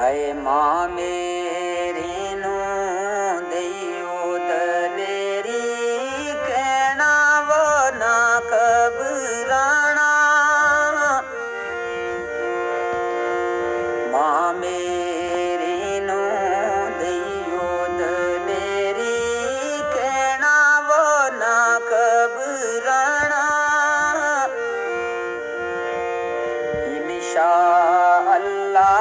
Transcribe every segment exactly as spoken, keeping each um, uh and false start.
ऐ मां मेरी नू दियो दलेरी कहना वो ना घबराना। मां मेरी नू दियो दलेरी कहना वो ना घबराना। इंशाअल्लाह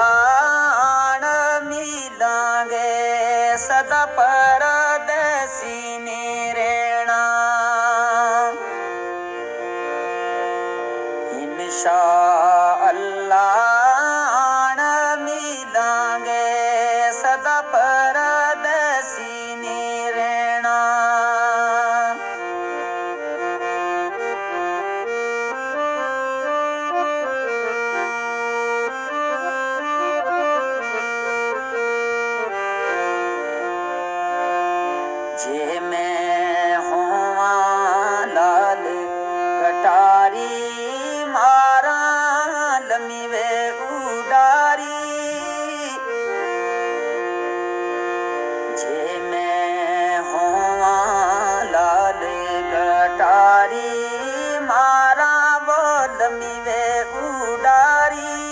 सदा परदेसी ने रहना। इंशाअल्लाह मिलांगे सदा परदेसी ने रहना। जे मैं हुआ लाल कटारी मारा लमी वे उडारी। जे मैं हुआ लाल कटारी मारा वो लमी वे उडारी।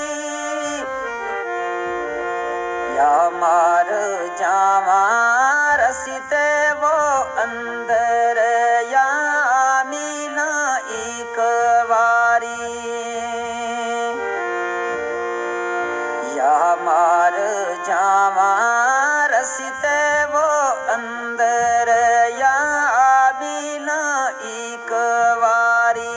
या मार जावा रसीते वो अंदर या मीना एक वारी। या मार जावा रसीते वो अंदर या मीना एक वारी।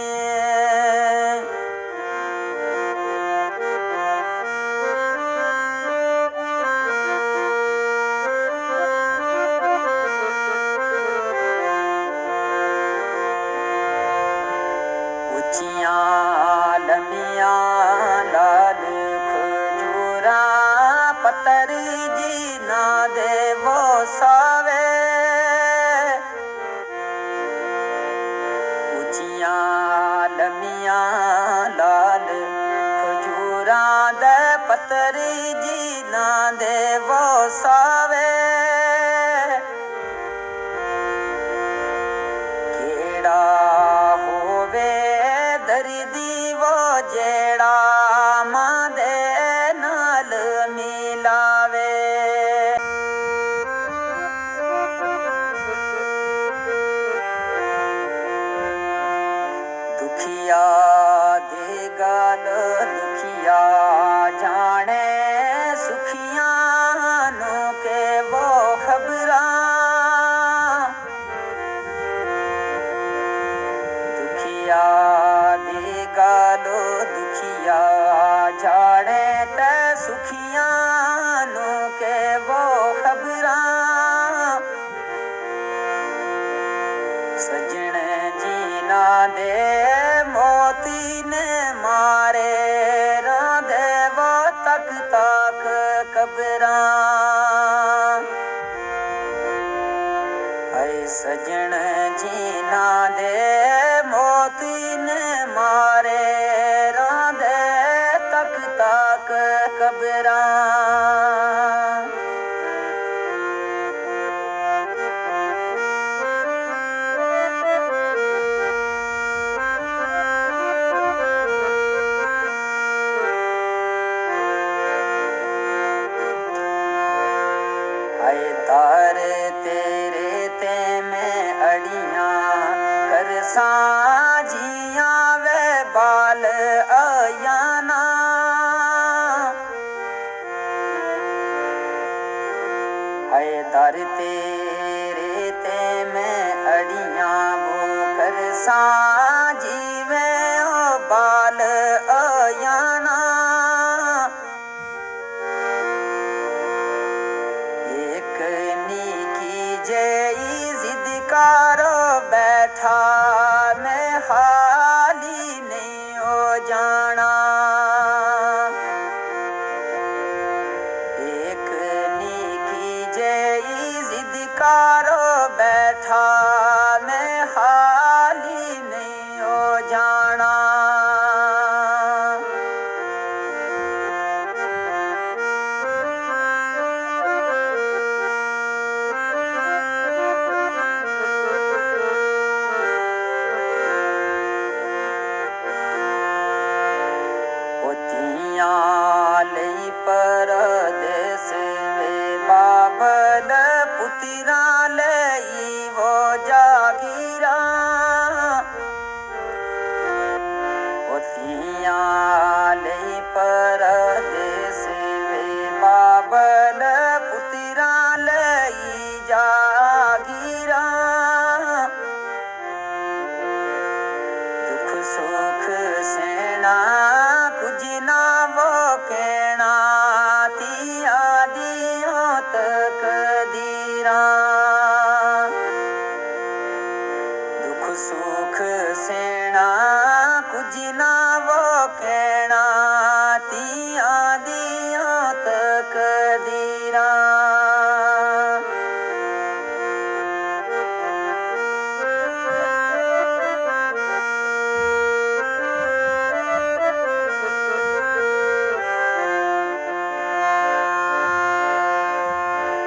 लमिया लाल खजूरा पतर जी ना दे वो सावे। ऊंचिया लमिया लाल खजूरा दे पतर जी ना दे वो सावे। केड़ा होवे दर्दी वो जेड़ा मां दे नाल मिलावे। दुखिया दे गल दुखिया जाने सुखिया नु के वो खबरां। दुखिया दे गालो दुखिया जाने ते सुखिया नु के वो खबरां। सजन जीना दे मोती ने मारे राधे वो तक तक कबरां। ऐ सजन जीना दे मोती ने मारे राधे तक तक कबरां। आए तार तेरे ते में अड़ियां कर साजिया वे बाल अयाना। आए तार तेरे ते में अड़ियां वो कर साजी वे बाल अयाना। एक नीकी जेई जिद कारो बैठा मैं हाली नहीं हो जाना। एक नीकी जेई जिद कारो बैठा मैं हाली नहीं हो जाना।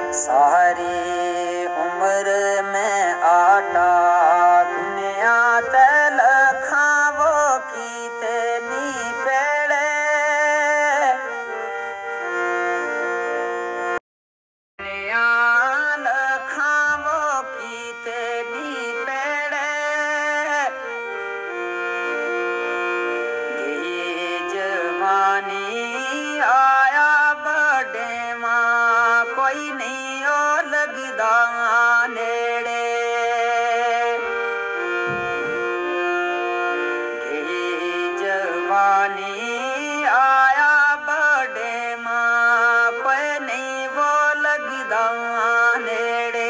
सारी उम्र में आटा दुनिया तल खावो की तेनी पेड़े दुनिया खावो की तेनी पेड़े गी जवानी आया बड़े माँ कोई नहीं और लगदा नेड़े गी जवानी आया बड़े माँ कोई नहीं वो लगदा नेड़े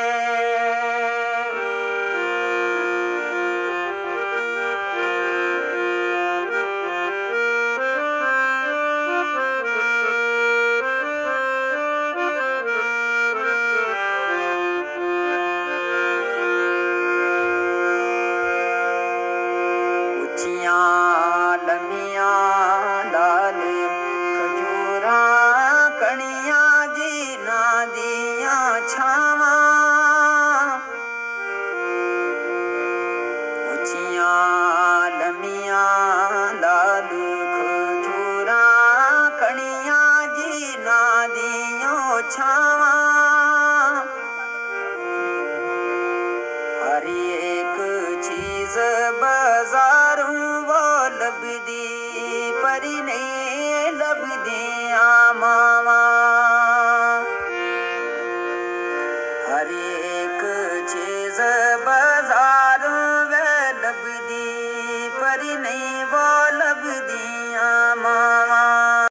लमिया लाल खजूरा कणिया जी नादिया छावा उचिया लमिया लाल खजूरा कणिया जी नादियों छावा हर एक चीज बाजारों वो लबदी परी नहीं लबदिया मामा हर एक चीज बाजारों वे लबदी परी नहीं वो